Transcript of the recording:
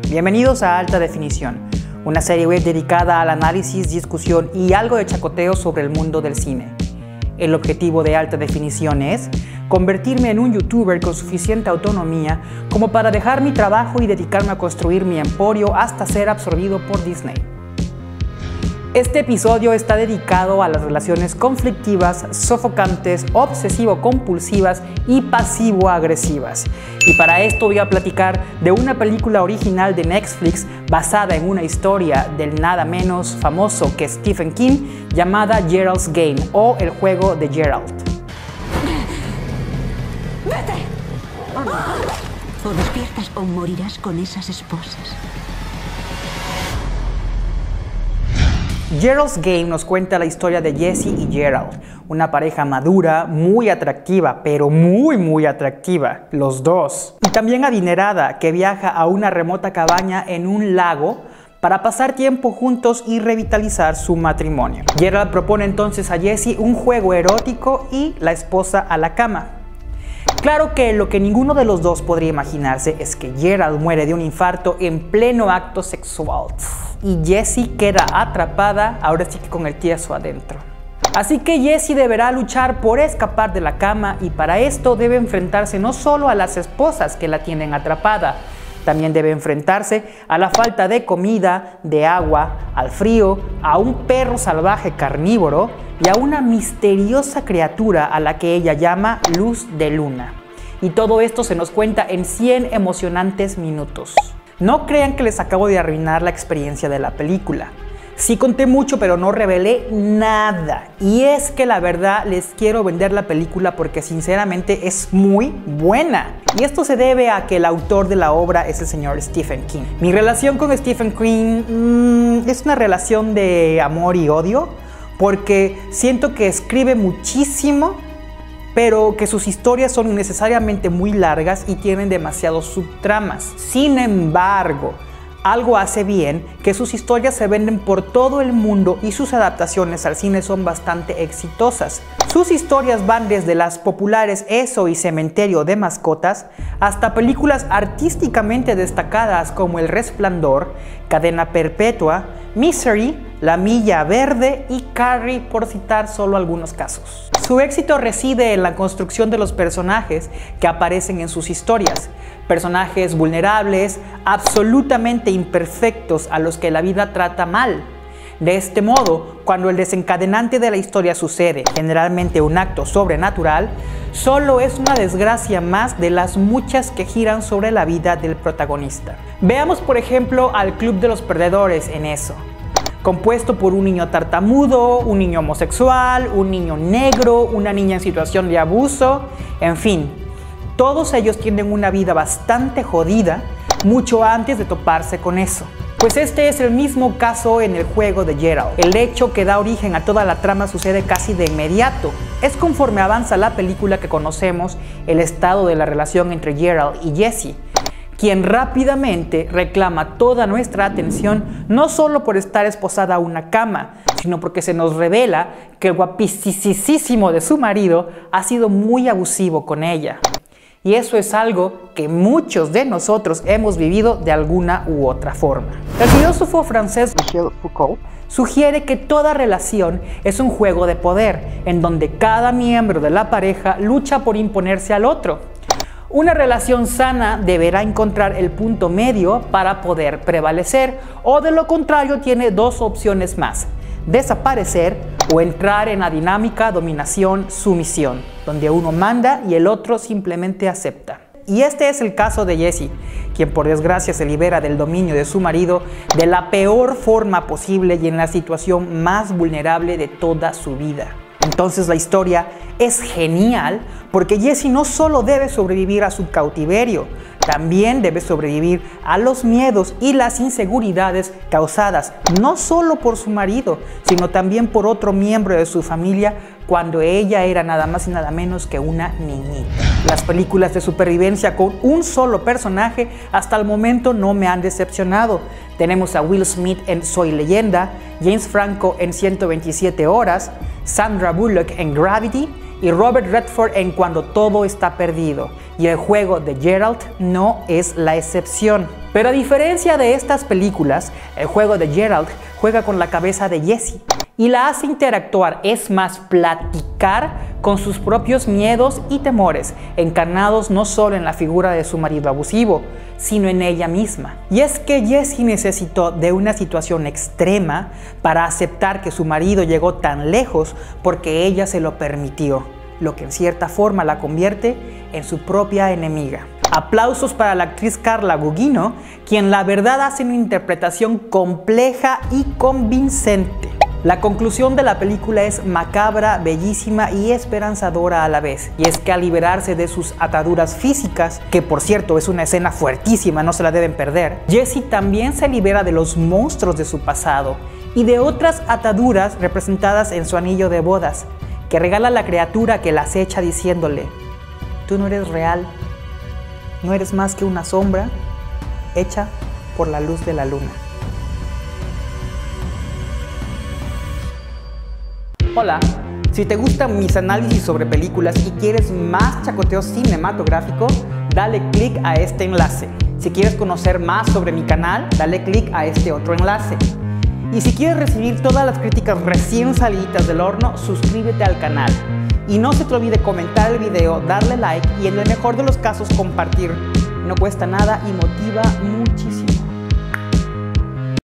Bienvenidos a Alta Definición, una serie web dedicada al análisis, discusión y algo de chacoteo sobre el mundo del cine. El objetivo de Alta Definición es convertirme en un youtuber con suficiente autonomía como para dejar mi trabajo y dedicarme a construir mi emporio hasta ser absorbido por Disney. Este episodio está dedicado a las relaciones conflictivas, sofocantes, obsesivo-compulsivas y pasivo-agresivas. Y para esto voy a platicar de una película original de Netflix basada en una historia del nada menos famoso que Stephen King llamada Gerald's Game o El juego de Gerald. ¡Vete! O despiertas o morirás con esas esposas. Gerald's Game nos cuenta la historia de Jesse y Gerald, una pareja madura, muy atractiva, pero muy atractiva, los dos. Y también adinerada, que viaja a una remota cabaña en un lago para pasar tiempo juntos y revitalizar su matrimonio. Gerald propone entonces a Jesse un juego erótico y la esposa a la cama. Claro que lo que ninguno de los dos podría imaginarse es que Gerald muere de un infarto en pleno acto sexual y Jessie queda atrapada, ahora sí que con el tieso adentro. Así que Jessie deberá luchar por escapar de la cama y para esto debe enfrentarse no solo a las esposas que la tienen atrapada, también debe enfrentarse a la falta de comida, de agua, al frío, a un perro salvaje carnívoro y a una misteriosa criatura a la que ella llama Luz de Luna. Y todo esto se nos cuenta en 100 emocionantes minutos. No crean que les acabo de arruinar la experiencia de la película. Sí conté mucho, pero no revelé nada. Y es que la verdad les quiero vender la película porque sinceramente es muy buena. Y esto se debe a que el autor de la obra es el señor Stephen King. Mi relación con Stephen King es una relación de amor y odio, porque siento que escribe muchísimo, pero que sus historias son innecesariamente muy largas y tienen demasiados subtramas. Sin embargo, algo hace bien que sus historias se venden por todo el mundo y sus adaptaciones al cine son bastante exitosas. Sus historias van desde las populares Eso y Cementerio de Mascotas hasta películas artísticamente destacadas como El Resplandor, Cadena Perpetua, Misery, La Milla Verde y Carrie, por citar solo algunos casos. Su éxito reside en la construcción de los personajes que aparecen en sus historias. Personajes vulnerables, absolutamente imperfectos a los que la vida trata mal. De este modo, cuando el desencadenante de la historia sucede, generalmente un acto sobrenatural, solo es una desgracia más de las muchas que giran sobre la vida del protagonista. Veamos por ejemplo al Club de los Perdedores en Eso. Compuesto por un niño tartamudo, un niño homosexual, un niño negro, una niña en situación de abuso, en fin. Todos ellos tienen una vida bastante jodida mucho antes de toparse con eso. Pues este es el mismo caso en El juego de Gerald. El hecho que da origen a toda la trama sucede casi de inmediato. Es conforme avanza la película que conocemos el estado de la relación entre Gerald y Jessie, quien rápidamente reclama toda nuestra atención no solo por estar esposada a una cama, sino porque se nos revela que el guapísimo de su marido ha sido muy abusivo con ella. Y eso es algo que muchos de nosotros hemos vivido de alguna u otra forma. El filósofo francés Michel Foucault sugiere que toda relación es un juego de poder, en donde cada miembro de la pareja lucha por imponerse al otro. Una relación sana deberá encontrar el punto medio para poder prevalecer, o de lo contrario tiene dos opciones más: desaparecer o entrar en la dinámica dominación-sumisión, donde uno manda y el otro simplemente acepta. Y este es el caso de Jessie, quien por desgracia se libera del dominio de su marido de la peor forma posible y en la situación más vulnerable de toda su vida. Entonces la historia es genial porque Jessie no solo debe sobrevivir a su cautiverio, también debe sobrevivir a los miedos y las inseguridades causadas no solo por su marido, sino también por otro miembro de su familia cuando ella era nada más y nada menos que una niñita. Las películas de supervivencia con un solo personaje hasta el momento no me han decepcionado. Tenemos a Will Smith en Soy Leyenda, James Franco en 127 horas, Sandra Bullock en Gravity y Robert Redford en Cuando todo está perdido. Y El juego de Gerald no es la excepción. Pero a diferencia de estas películas, el juego de Geralt juega con la cabeza de Jessie y la hace interactuar, es más, platicar con sus propios miedos y temores, encarnados no solo en la figura de su marido abusivo, sino en ella misma. Y es que Jessie necesitó de una situación extrema para aceptar que su marido llegó tan lejos porque ella se lo permitió, lo que en cierta forma la convierte en su propia enemiga. Aplausos para la actriz Carla Gugino, quien la verdad hace una interpretación compleja y convincente. La conclusión de la película es macabra, bellísima y esperanzadora a la vez. Y es que al liberarse de sus ataduras físicas, que por cierto es una escena fuertísima, no se la deben perder, Jessie también se libera de los monstruos de su pasado y de otras ataduras representadas en su anillo de bodas, que regala a la criatura que la acecha diciéndole: tú no eres real, no eres más que una sombra hecha por la luz de la luna. Hola, si te gustan mis análisis sobre películas y quieres más chacoteo cinematográfico, dale click a este enlace. Si quieres conocer más sobre mi canal, dale click a este otro enlace. Y si quieres recibir todas las críticas recién saliditas del horno, suscríbete al canal. Y no se te olvide comentar el video, darle like y en el mejor de los casos compartir. No cuesta nada y motiva muchísimo.